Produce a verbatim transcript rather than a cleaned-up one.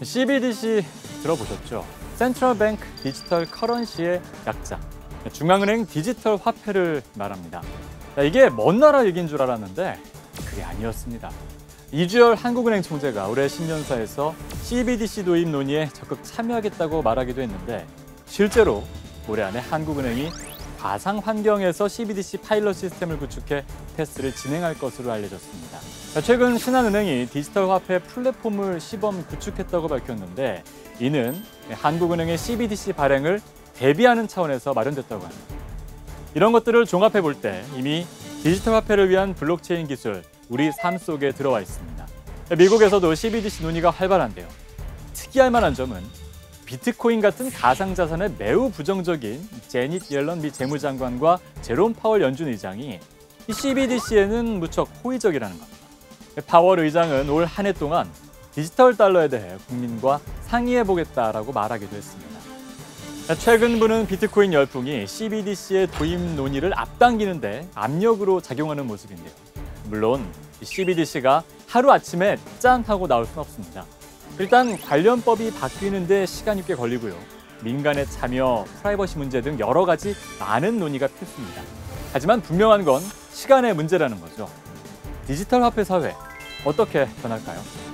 씨비디씨 들어보셨죠? 센트럴 뱅크 디지털 커런시의 약자. 중앙은행 디지털 화폐를 말합니다. 이게 먼 나라 얘기인 줄 알았는데 그게 아니었습니다. 이주열 한국은행 총재가 올해 신년사에서 씨비디씨 도입 논의에 적극 참여하겠다고 말하기도 했는데 실제로 올해 안에 한국은행이 가상 환경에서 씨비디씨 파일럿 시스템을 구축해 테스트를 진행할 것으로 알려졌습니다. 최근 신한은행이 디지털 화폐 플랫폼을 시범 구축했다고 밝혔는데 이는 한국은행의 씨비디씨 발행을 대비하는 차원에서 마련됐다고 합니다. 이런 것들을 종합해 볼 때 이미 디지털 화폐를 위한 블록체인 기술, 우리 삶 속에 들어와 있습니다. 미국에서도 씨비디씨 논의가 활발한데요. 특이할 만한 점은 비트코인 같은 가상자산에 매우 부정적인 제닛 옐런 미 재무장관과 제롬 파월 연준 의장이 이 씨비디씨에는 무척 호의적이라는 겁니다. 파월 의장은 올 한 해 동안 디지털 달러에 대해 국민과 상의해보겠다라고 말하기도 했습니다. 최근 부는 비트코인 열풍이 씨비디씨의 도입 논의를 앞당기는데 압력으로 작용하는 모습인데요. 물론 씨비디씨가 하루아침에 짠 하고 나올 수는 없습니다. 일단 관련법이 바뀌는데 시간이 꽤 걸리고요. 민간의 참여, 프라이버시 문제 등 여러 가지 많은 논의가 필수입니다. 하지만 분명한 건 시간의 문제라는 거죠. 디지털 화폐 사회, 어떻게 변할까요?